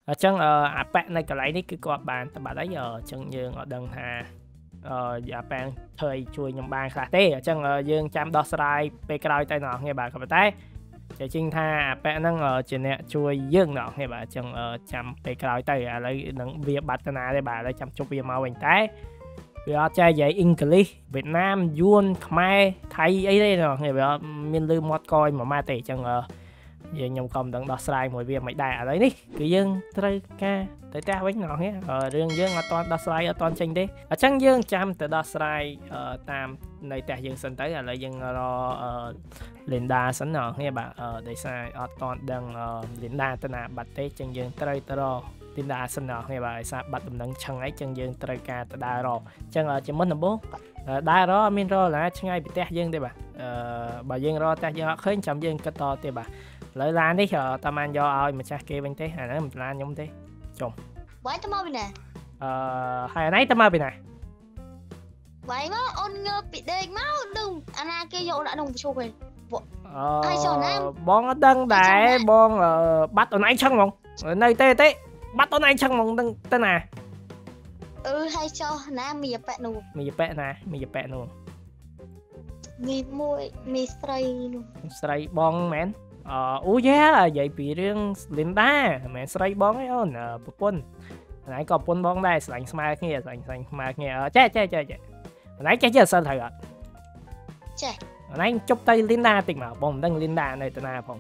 Chẳng à bạn này cái lấy đi cứ có bạn ta bạn đấy chẳng dương ở đằng hà dạ bạn thời chui nhầm bàn khá tê chẳng dương chăm đo sài pe cày tay nọ nghe bà có tay chạy chinh tha bạn năng ở trên nè chui dương nọ nghe bà chẳng chăm pe cày tay lấy nắng việc bát na đây bà lấy chăm chụp việc màu hình tay vì chơi dạy English Việt Nam Yun Khmer Thái ấy đây nọ nghe bà miền lư mót coi mà ma tệ chẳng giờ nhung không đừng đo sai mỗi việc mày đại ở đấy đi cứ dương tới ca tới tra bánh ngọt nhé riêng dương ở toàn đo sai ở toàn tranh đi ở trắng dương chăm từ đo sai tam này tại dương sân tới là lại dương lo lên đa sẵn nọ nghe bạn để sai ở toàn đằng lên đa tên là bạch tế chân dương tới tro tin đa sân nọ nghe bạn sao bạch đừng chân ấy chân dương tới ca tới đa rồi chân chỉ mất là bố đa đó min rồi là chân ngay bị tét dương đây bà dương rồi tét dương khơi chậm dương cái to thì bà lợi lan đấy chờ tao mang do ơi mà cha kia bên thế này nó mình lan giống thế chồng vậy tao mau bên này hai nấy tao mau bên này vậy mà ôn ngơ bị đê máu đừng anh kia vô đã đồng chụp về bon ở đằng đại bon bắt ở này chân mong ở nơi tê tê bắt ở này chân mong đằng tên à hay cho nam mì bẹ nụ mì bẹ nụ mì muối mì sray bon mến là vậy bị riêng lên đá mẹ sray bóng ấy ôn bún nãy có bún bóng đây sành smart nghe sành smart nghe che nãy che chưa sơn thầy ạ nãy chụp tay Linda tỉnh mà bông đang Linda này tên nào không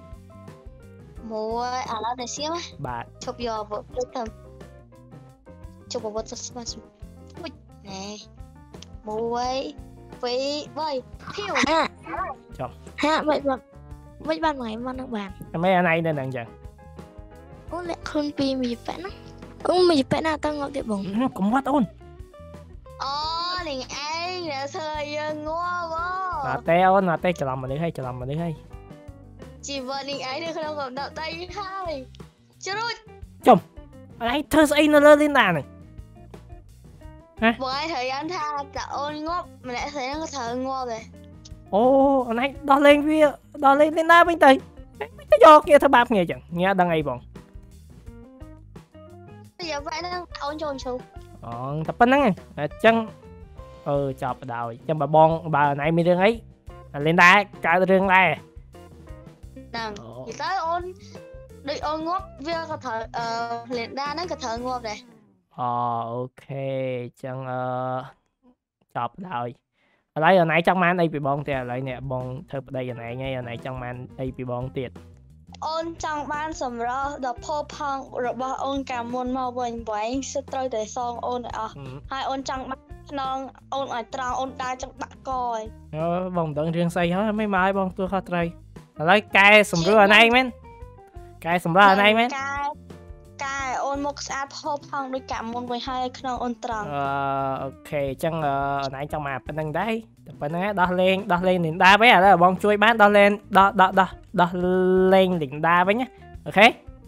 mua là để xem á bà chụp giờ vợ tầm chụp vào vật smart nè mua ấy với phiêu ha mấy bạn mày mang nước bàn mấy anh này nên làm gì ôn lại không pi mì vẽ nó mì vẽ nào tao ngọc tiệm bổng cũng quá ôn liền anh là thời ngon quá là teo chờ làm mà đi hay chỉ vợ liền ấy được không còn đậu tay hai chưa rồi chồng anh thơ say nó lên nào này vợ anh thời anh tha là ôn ngốc mà lại thấy nó thở ngon rồi anh ấy đo lên lên na bên tây cái giò kia thằng bạp nghe chẳng nghe đang ngay bọn bây giờ vậy nó ôn trồn chú tập bên năng chân chọc đào chân bà này mi đường ấy lên đá cả đường này nè thì tới ôn đi ôn ngốc việc có thở lên đá nó có thở ngon rồi ok chân chọc đào lấy ở này trong man đây bị bong thì lại nè bong thơ đây ở này ngay ở này trong man đây bị bong tiệt ôn trong ban sầm ra đập phô phong rồi ba ôn cả môn màu bình bánh sẽ trôi để xong ôn hai ôn trong ban non ôn ở trong ôn đai trong bạc coi bong tận riêng xây hết mấy mai bong tôi khó trai lấy cay sầm rửa ở này men cay sầm rửa ở này men cay ôn một sát phô phong đôi cả môn với hai non ôn trong ok chẳng ở này trong mà bên đây đấy bên đây đo lên đỉnh đa với là bong chui bán đo lên lên đỉnh đa với nhá ok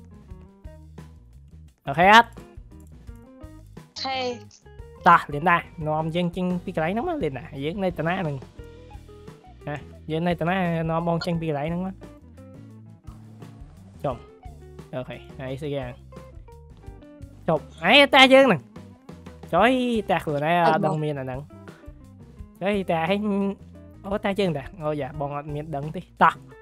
á ok ta lên đa nó dân chân pi cái nó mà lên nè dưới này tao ná đừng dưới này tao ná nó bong chân pi cái nó mà chồng ok này sẽ ra chụp ấy ta dương nè chói ta vừa nãy đông miền là nặng cái ta thấy ta chân nè dạ bọn miền đằng đi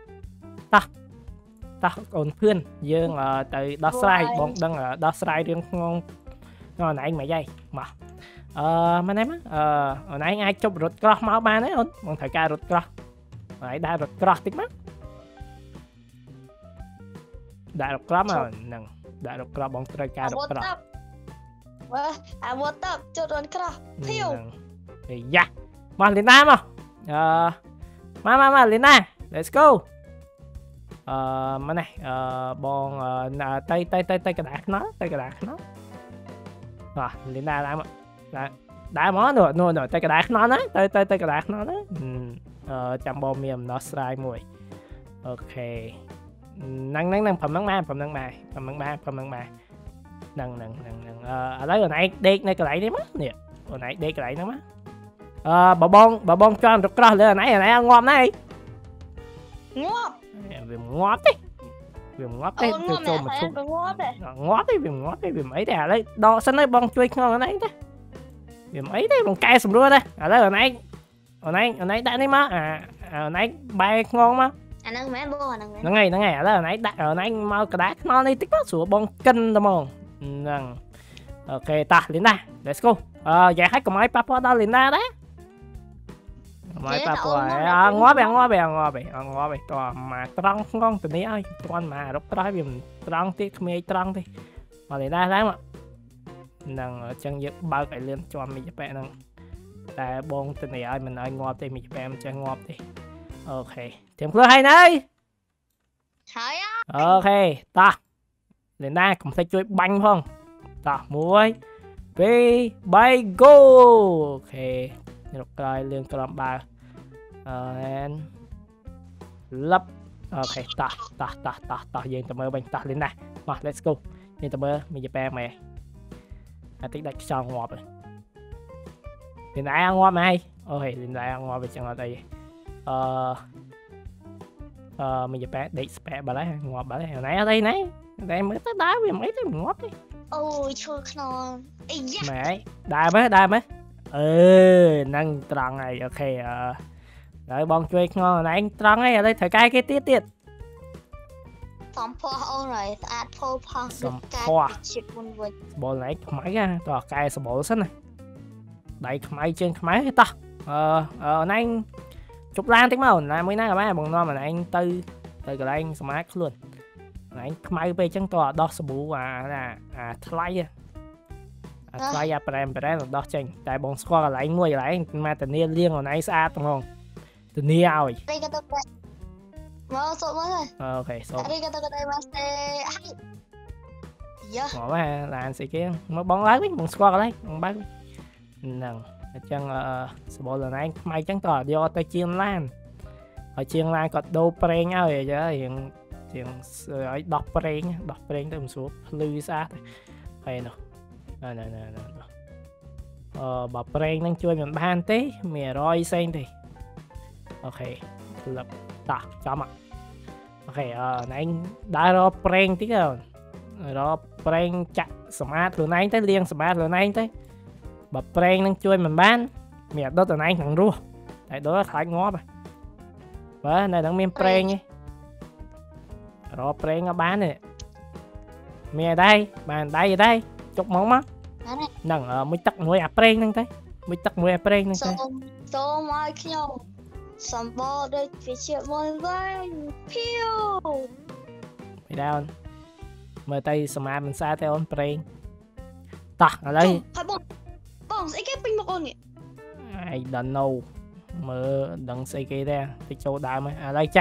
ta còn khuyên dương từ đó sai bọn đằng ở đó sai riêng ngon ngon này anh mày dây mà mà ném hồi nãy ai chụp rụt cross máu ba đấy không bọn thời ca rụt cross lại đa rụt cross tí mắt đã rụt cross mà nằng đã rụt cross bọn thời ca rụt cross một tập cho đón cross phiêu thì dạ mà lên đá mà mà lên đá let's go mà này bọn tay cái đạc nó lên đá lại mà đá món rồi tay cái đạc nó đấy tay cái đạc nó đấy chăm bom miềm nó sai mùi ok năng phẩm năng bài năng ở đấy hồi nãy đê này cái lại đấy mất nè hồi nãy đê cái lại nó mất bà bon cho anh rực ra hồi nãy ngon đấy ngọt ngọt đấy វាងាប់ទេអូនងាប់ចូលមកតែធុកងាប់ទេងាប់ទេវាងាប់ទេវាមិនអីទេឥឡូវដកសិនហើយបងជួយខ្នងអនឯងទេវាមិនអីទេបងកែសម្រួលទេឥឡូវអនឯងដាក់នេះមកអនឯងបែរខ្នងមកអាហ្នឹងមែនបងអាហ្នឹងមែនហ្នឹងហើយឥឡូវអនឯងដាក់អនឯងមកកដាខ្នងនេះតិចមកស្រួលបងកិនតែហ្មងហ្នឹងអូខេតោះលីណា let's go យ៉ាហើយកុំឲ្យប៉ះពាល់ដល់លីណាដែរកុំឲ្យប៉ះពាល់ងាប់តោះមកត្រង់ខ្នងទៅនេះឲ្យគ្រាន់មករកត្រង់វាមិនត្រង់ទេគ្មានត្រង់ទេមកលីណាដែរមកហ្នឹងអញ្ចឹងយើងបើកឲ្យលឿនជាប់មីចាប៉ែហ្នឹងតែបងទៅនេះឲ្យមិនឲ្យងាប់ទេមីចាប៉ែមិនចេះងាប់ទេអូខេត្រៀមខ្លួនហើយណៃហើយអូខេតោះលីណាកុំភ្លេចជួយបាញ់ផងតោះ1 2 3 go អូខេរកក្រោយលឿនក្រំបើand លឹបអូខេតោះយើងទៅមើលវិញតោះលីណាមក let's go នេះទៅមើលមីចាប៉ែមែនអាតិចដាច់ខ្យល់ងាប់ហើយលីណាងាប់ហើយអូខេលីណាងាប់វាចឹងអត់អីមីចាប៉ែដេកស្ពែបាត់ហើយងាប់បាត់ហើយណៃអត់អីណៃតែមើលទៅដើរវាមិនអីទេងាប់ទេអូយឈួរខ្នងអីយ៉ាម៉ែដើរមើលហ្នឹងត្រង់ហើយអូខេហើយបងជួយខ្នងណែត្រង់ហើយឥឡូវត្រូវកែគេទៀតសំផស្សអូនហើយស្អាតផូរផង់សំផស្សជាតិមុនវិញសបល់ណែខ្មៅតោះកែសបល់សិនណាដៃខ្មៅជើងខ្មៅតោះណែជប់ឡានតិចមកណាមួយណាក៏បានបងនាំណែទៅកន្លែងសមាធិខ្លួនណែខ្មៅពេកអញ្ចឹងតោះដោះសាប៊ូអាថ្លៃប្រែមដោះចេញតែបងស្គាល់កន្លែងមួយកន្លែងមកធានាលាងណែស្អាតហ្មងធានាឲ្យ đây cái tôi mau sốt mới thôi អូខេសូម đây cái tôi mà xe dạ មកឡានស្អីគេមកបងឡើងវិញបងស្គាល់កន្លែងបងបើកហ្នឹងអញ្ចឹងសបល់ណែខ្មៅអញ្ចឹងតោះយកទៅជាងឡានហើយជាងឡានគាត់ដូរប្រេងឲ្យរៀងឲ្យដោះប្រេងទៅមិនស្រួលភ្លឺស្អាតហើយនោះបើប្រេងហ្នឹងជួយមិនបានទេមាន100ផ្សេងទេអូខេលឹបតោះចាំអូខេណែដើររកប្រេងតិចរកប្រេងចាក់សម្អាតខ្លួនឯងទៅលាងសម្អាតខ្លួនឯងទៅបើប្រេងហ្នឹងជួយមិនបានមានដុតខ្លួនឯងក្នុងរស់តែដុតខ្លាចងាប់បើនៅហ្នឹងមានប្រេងឯងរកប្រេងក៏បានទេមានដែរបានដៃដែរចុកមកហ្នឹងមួយទឹកមួយអាប្រេងហ្នឹងទៅមួយទឹកមួយអាប្រេងហ្នឹងទៅសូមឲ្យខ្ញុំសម្បល់ដូចវាជាមុនវិញភៀវមិនដែរមើលទៅសមាមិនស្អាតទេអូនប្រេងតោះឥឡូវហើយបងស្អីគេពេញមកអូននេះ I don't know មើលដឹងស្អីគេទេទៅចូលដើមឥឡូវចេះ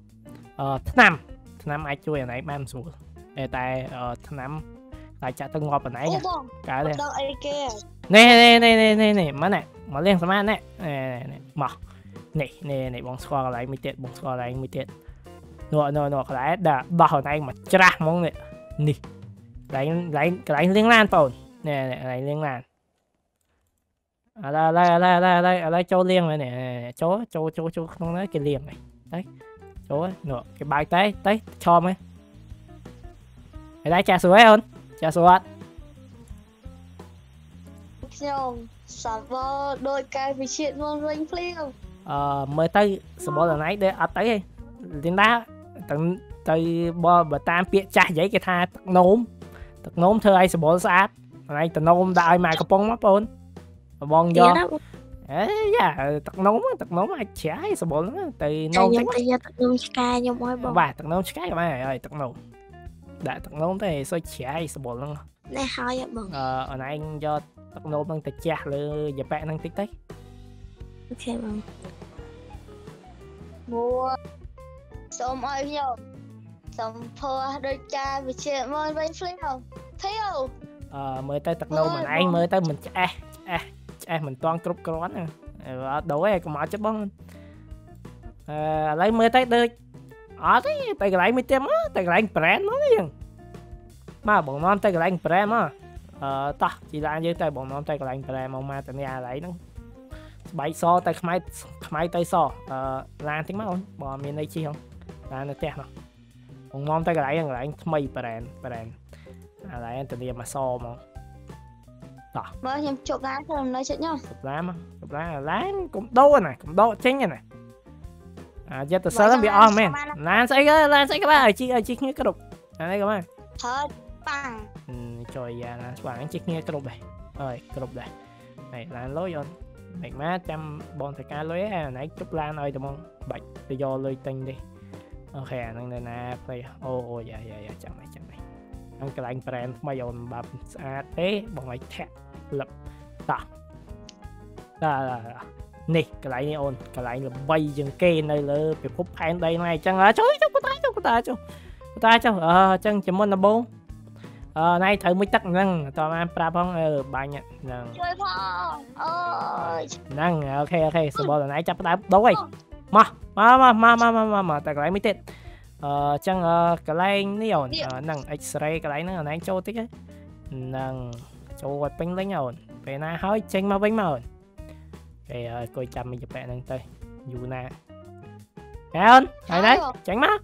ឆ្នាំអាចជួយអណៃបានស្រួលតែឆ្នាំតែចាក់ទៅងាប់អណៃកើតទេដល់អីគេនេះមកណែមកលេងសមាណែមកនេះបងស្គាល់កន្លែងមួយទៀតបងស្គាល់កន្លែងមួយទៀតនោះកន្លែងដោះអណៃមកច្រាស់ហ្មងនេះកន្លែងលេងឡានបងនេះកន្លែងលេងឡានឥឡូវចូលលាងហើយនេះចូលក្នុងហ្នឹងគេលាងហើយទៅចូលនោះគេបើកទៅឆោមហើយហើយចាស់ស្រួយអូនចាស់ស្រួយខ្ញុំសម្បល់ដូចកែវិជាតិមុនវិញភ្លាវមើលទៅសបល់អណៃដែរអត់ទៅទេលីនដាទៅបើតាមពាក្យចាស់និយាយគេថាទឹកនោមធ្វើឲ្យសបល់ស្អាតអណៃទឹកនោមដាក់ឲ្យម៉ែកំប៉ុងមកបងបងយកយ៉ាទឹកនោមអាចច្រាយសបល់ហ្នឹងទៅនោមតិចទៅយកទឹកនោមឆ្កែខ្ញុំឲ្យបងបាទទឹកនោមឆ្កែក៏បានហើយទឹកនោមដាក់ទឹកនោមទៅសុយច្រាយសបល់ហ្នឹងនេះហើយបងអណៃយកទឹកនោមហ្នឹងទៅជះលើយ៉ាប៉ែហ្នឹងតិចទៅអូខេបងមួយសូមឲ្យខ្ញុំសម្ភារដូចកាវិជាមកវិញភ្លាវមើលទៅទឹកនោមអណៃមើលទៅមិនឆ្អេះមិនតាន់គ្រប់គ្រាន់អត់ដូរទេកុំអត់ចិត្តបងឥឡូវមើលទៅដូចអត់ទេទៅកន្លែងមួយទៀតមកទៅកន្លែង brand មកយើងមកបងនាំទៅកន្លែង brand មកតោះជីឡានយើងទៅបងនាំទៅកន្លែង brand មកទៅនេះកន្លែងហ្នឹងស្បែកសទៅខ្មៅទៅសឡានតិចមកអូនបងមានអីជិះហ៎ឡាននៅផ្ទះនោះបងនាំទៅកន្លែងថ្មីប្រែនកន្លែងទៅនាមអសមកតោះមើលខ្ញុំជប់ឡានខ្ញុំនៅជិតខ្ញុំជប់ឡានកុំដោចេញណាយត្តសិលវាអស់មែនឡានស្អីក៏បានឲ្យជីគ្នាគ្រប់ហ្នឹងក៏បានហើយប៉ាំងជួយយ៉ាឡានស្វាងជីគ្នាគ្រប់ដែរអើយគ្រប់ដែរហើយឡានលុយអូនមិនមកចាំបងតការលុយឯណៃជប់ឡានឲ្យតែមកបាច់ទៅយកលុយទិញទេអូខេអាហ្នឹងនៅណាទៅអូយ៉ាចាំហ្នឹងកន្លែងប្រែនថ្មីអូនបើស្អាតទេបងឲ្យធាក់លឹបតោះនេះកន្លែងនេះអូនកន្លែងល្បីជាងគេនៅលើពិភពផែនដីហ្នឹងអញ្ចឹងចុះកូតាចុះអញ្ចឹងជាមុនដំបូងណៃត្រូវមួយទឹកហ្នឹងតើបានប្រាប់ផងបាញ់ហ្នឹងជួយផងអើយហ្នឹងអូខេសបល់ណៃចាប់ផ្ដើមដូរហើយមកតែកន្លែងមួយទៀតអញ្ចឹងកន្លែងនេះអូនហ្នឹង X-ray កន្លែងហ្នឹងណៃចូលតិចហ្នឹងចូលឲ្យពេញលេញអូនពេលណាហើយចេញមកវិញមកអូនគេគួយចាំមីចប៉ែហ្នឹងទៅយូរណាអូនហើយចេញមក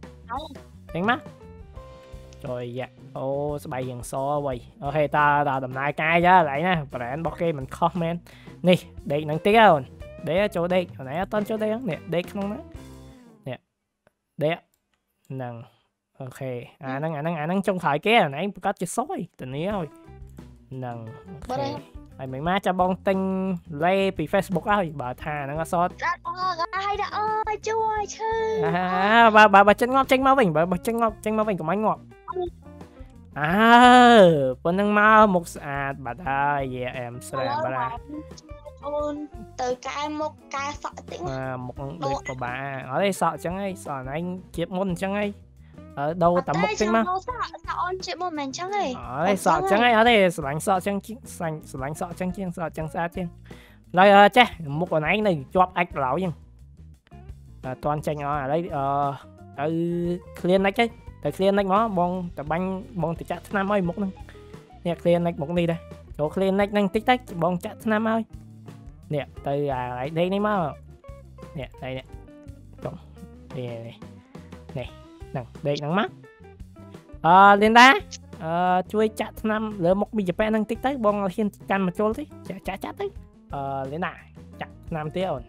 ចូលយ៉ាអូស្បែកយ៉ាងសវៃអូខេតាដំណើរការចាកន្លែងណាប្រែនរបស់គេមិនខុសមែននេះដេកហ្នឹងតិចអូនដេកចូលដេកណៃអត់តន់ចូលដេកនេះដេកក្នុងហ្នឹងនេះដេកហ្នឹងអូខេអាហ្នឹងចុងក្រោយគេណៃប្រកាសជាសយតានេះហើយហ្នឹងអូខេហើយមិនមកចាំបងទិញលេពី Facebook ហើយបើថាហ្នឹងអត់សតហើយដល់អើយជួយឈឺបើចិត្តងាប់ចេញមកវិញបើចេញងាប់ចេញមកវិញកុំឲ្យងាប់ប៉ុណ្្នឹងមកមុខស្អាតបាត់ហើយយាអែមស្រាបាត់អូនទៅកែមុខកែសក់តិចមុខដូចប្របាអត់ទេសក់អញ្ចឹងហីសក់ណៃជៀបមុនអញ្ចឹងហីដូរតែមុខចេញមកសក់អូនជៀបមុនមិនអញ្ចឹងហីអត់ទេសក់អញ្ចឹងហីអត់ទេស្រឡាញ់សក់អញ្ចឹងស្រឡាញ់សក់អញ្ចឹងជាងសក់អញ្ចឹងស្អាតជាងឡើយចេះមុខខ្លួនឯងនៅជាប់អាចឡោយហ្នឹងអត់ទាន់ចេញអស់ឥឡូវទៅ clean និចទៅ clean និចមកបងតបាញ់បងទៅចាក់ថ្នាំឲ្យមុខហ្នឹងនេះ clean និចមុខនេះដែរចូល clean និចហ្នឹងតិចបងចាក់ថ្នាំឲ្យនេះទៅអាដេកនេះមកនេះដេកនេះចុងនេះហ្នឹងដេកហ្នឹងមកលីនដាជួយចាក់ថ្នាំលើមុខមីចាប៉ែហ្នឹងតិចទៅបងឲ្យហ៊ានកាន់មកជុលទេចាក់ទៅលីនដាចាក់ថ្នាំទៀតអូន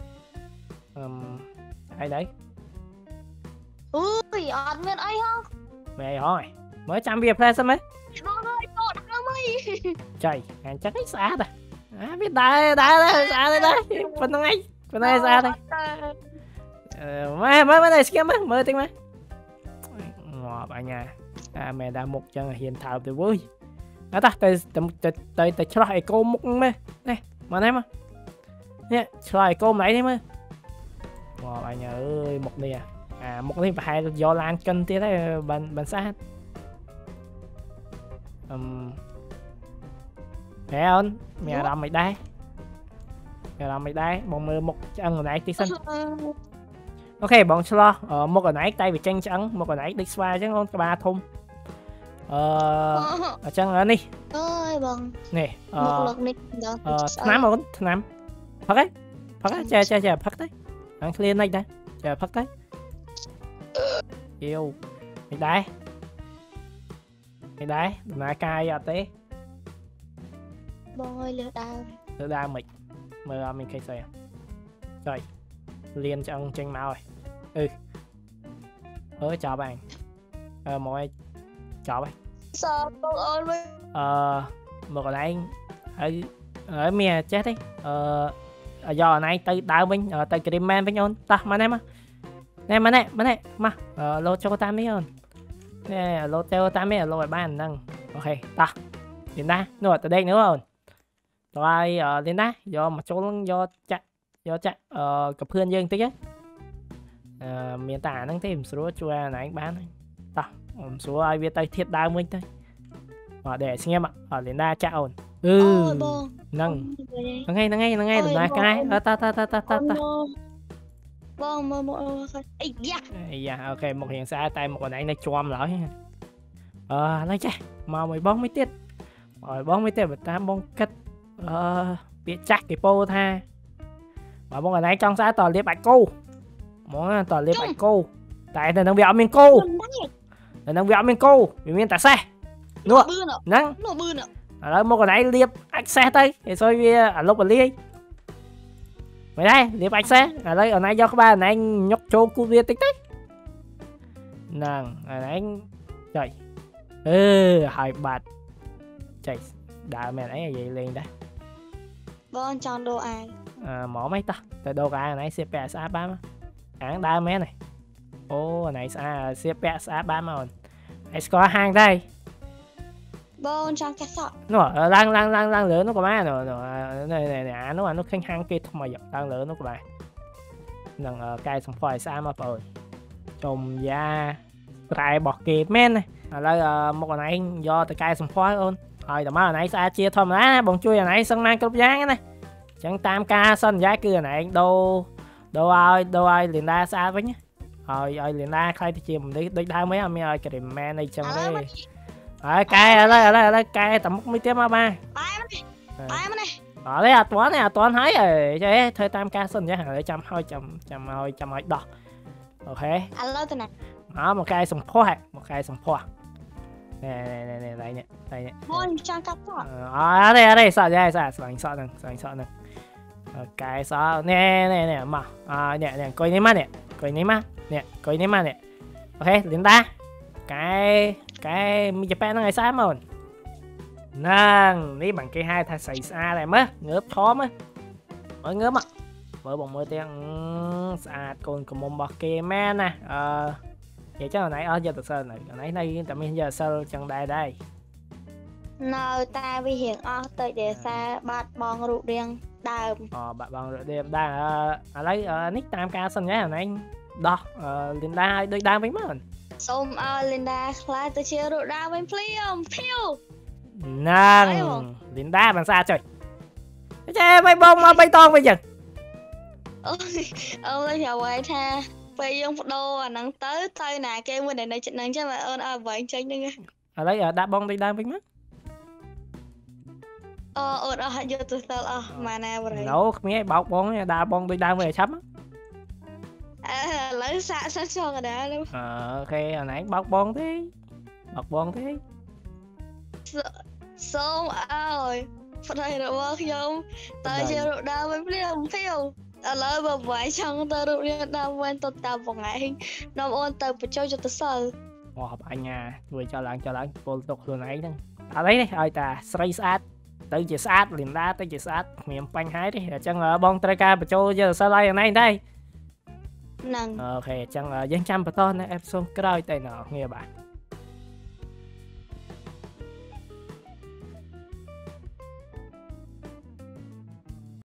អីដែរអូយអត់មានអីហ៎មែនអីហើយមើលចាំវាផ្លែសិនមើលបងអើយពោតដើមអីចៃអញ្ចឹងឯងស្អាតវាដែរស្អាតដែរប៉ុណ្្នឹងឯងស្អាតហើយមើលស្គៀមមើលតិចមើលងាប់អញ្ញាមែនដែរមុខចឹងហ៊ានថើបទៅវើយអត់ទៅឆ្លោះអេកូមុខមើលនេះមកនេះមកនេះឆ្លោះអេកូម្ល៉េះនេះមើលងាប់អញ្ញាអើយមុខនេះមុខនេះប្រហែលយកឡានកិនទៀតហើយបានស្អាតហេអូនមានអារម្មណ៍មិនដែរបងមើលមុខឆ្អឹងកន្លែងទីសិនអូខេបងឆ្លោះមុខកន្លែងតែវាចេញឆ្អឹងមុខកន្លែងដូចស្វាអញ្ចឹងអូនក្បាលធំអញ្ចឹងនេះអើយបងនេះមុខលោកនេះថ្នាំអូនថ្នាំផឹកចេះផឹកទៅហ្នឹងឃ្លាននេះដែរចេះផឹកទៅyêu mày đáiដំណើរការអត់ទេបងអើយលើដើរមិនមើលអត់មានឃើញស្អីចុយលៀនឆ្អឹងចេញមកហើយចប់ហើយមកឲ្យចប់ហើយសើបងអូនវិញមកកន្លែងហើយមានចេះទេយកអណៃទៅដើមវិញទៅគ្រីមមែនវិញអូនតោះមកនេះមកលោតចូលតាមនេះអូននេះលោតចូលតាមនេះលោតឲ្យបានហ្នឹងអូខេតោះលីនដានោះទៅដេកនោះអូនតោះឲ្យលីនដាយកមកចូលយកចាក់កភឿនយើងតិចមានតែអាហ្នឹងទេមិនស្រួលជួយអាណែងបានតោះមិនស្រួលឲ្យវាទៅធៀបដើមវិញទៅđểស្ងៀមលីនដាចាក់អូនហ្នឹងហ្នឹងហើយដំណើរការតបងមើលមកអីយ៉ាអូខេមករៀងស្អាតតែមកកន្លែងនៅជាប់ឡើយឡើយចេះមកមួយបងមួយទៀតបើតាមបងគិតពាក្យចាស់គេពោលថាបើបងកន្លែងចង់ស្អាតតលាបបាច់គោហ្មងតលាបបាច់គោ tạiនៅនឹងវាអត់មានគោនៅនឹងវាអត់មានគោវាមានតែសេះនោះហ្នឹងឥឡូវមកកន្លែងលាបអាចសេះទៅឲ្យសុយវាអាលុបអាលាយមិនដែរលាបអាចសេះឥឡូវអនឯងយកក្បាលអនឯងញុកចូលគូវាតិចទៅហ្នឹងអនឯងចុយហើយបាត់ចេះដើរមែនអីនិយាយលេងដែរបងចង់ដូរអាយហ្មងមិនតោះទៅដូរអាយអនឯងសៀបពាក់ស្អាតបានអាងដើរមែនហ៎អូអនឯងស្អាតសៀបពាក់ស្អាតបានមកឯងស្គាល់ហាងដែរបងចង់កាសក់នោះឡើងលើនោះក៏បាននោះអានោះឃើញហាងគេថ្មីឡើងលើនោះក៏បាននឹងកែសម្ផស្សឲ្យស្អាតមកបងអើយចុំយ៉ាប្រែរបស់គេមែនឥឡូវមកអនឯងយកទៅកែសម្ផស្សអូនហើយតើមកអនឯងស្អាតជាធម្មតាបងជួយអនឯងសឹងណាគ្រប់យ៉ាងណាអញ្ចឹងតាមការសន្យាគឺអនឯងដូរឲ្យលីនដាស្អាតវិញឲ្យលីនដាខ្លាយទៅជាមនុស្សដូចដើមហ្នឹងអត់មានឲ្យក្រិមមែនអីចឹងទេហើយកែឥឡូវកែតែមុខមួយទៀតមកបាទបែមនេះអត់ទេអត់ទាន់ហើយចេះធ្វើតាមការសន្យាហើយចាំឲ្យដោះអូខេឥឡូវទៅណាមកកែសម្ផស្សណែបងចង់កាត់សក់អត់ទេសក់យ៉ាសក់ស្លាញ់សក់ហ្នឹងកែសក់ណែមកនេះអង្គុយនេះមកនេះអង្គុយនេះមកអូខេលីនដាកែមីចាប៉ែហ្នឹងឲ្យស្អាតមកហ្នឹងនេះបងគេហៅថាស្រីស្អាតហើយមើលងើបឈមមើលងើបមកមើលបងមើលទាំងស្អាតកូនកំមុំរបស់គេមែនណានិយាយចឹងអនឯងអស់យកទៅសិលនៅអនឯងនៅតែមានយកទៅសិលចឹងដែរនៅតែវារៀងអស់ទៅដែលសារបាត់បងរូបរាងដើមបាត់បងរូបរាងដើមឥឡូវនេះតាមការសន្យាអនឯងដោះលីនដាឲ្យដូចដើមវិញមកសូមឲ្យលីនដាខ្លាចទៅជារូបដើមវិញភ្លាមភៀវហ្នឹងលីនដាបានស្អាតចុយចេះមិនបងមកបៃតងវិញចឹងអូនចាំឲ្យថាពេលយើងបដូរអាហ្នឹងទៅណាគេមួយដែលនៅចិត្តហ្នឹងចឹងអូនឲ្យវែងចេញហ្នឹងឥឡូវដាក់បងដូចដើមវិញមកអូនអស់យកទៅសិលអស់ម៉ាណាបរិយណូគ្មានឲ្យបោកបងដាក់បងដូចដើមវិញឲ្យឆាប់ឥឡូវសាកសិនចុះកណ្ដាលអូខេអនឯងបោកបងទេសូមឲ្យប្តីរបស់ខ្ញុំតើជារូបដើមវិញភ្លាមឥឡូវបើវាយចង់ទៅរូបរាងដើមវិញទៅតាមបងឯងនាំអូនទៅបញ្ចូលចិត្តទៅសិលអញជួយចោលឡើងពលទុកខ្លួនឯងហ្នឹងអត់អីទេឲ្យតាស្រីស្អាតទៅជាស្អាតលីនដាទៅជាស្អាតគ្មានបញ្ហាទេអញ្ចឹងបងត្រូវការបញ្ចូលចិត្តសិលឲ្យអនឯងដែរហ្នឹងអូខេអញ្ចឹងយើងចាំបន្តនៅអេពីសូតក្រោយតែណោះគ្នាបាទ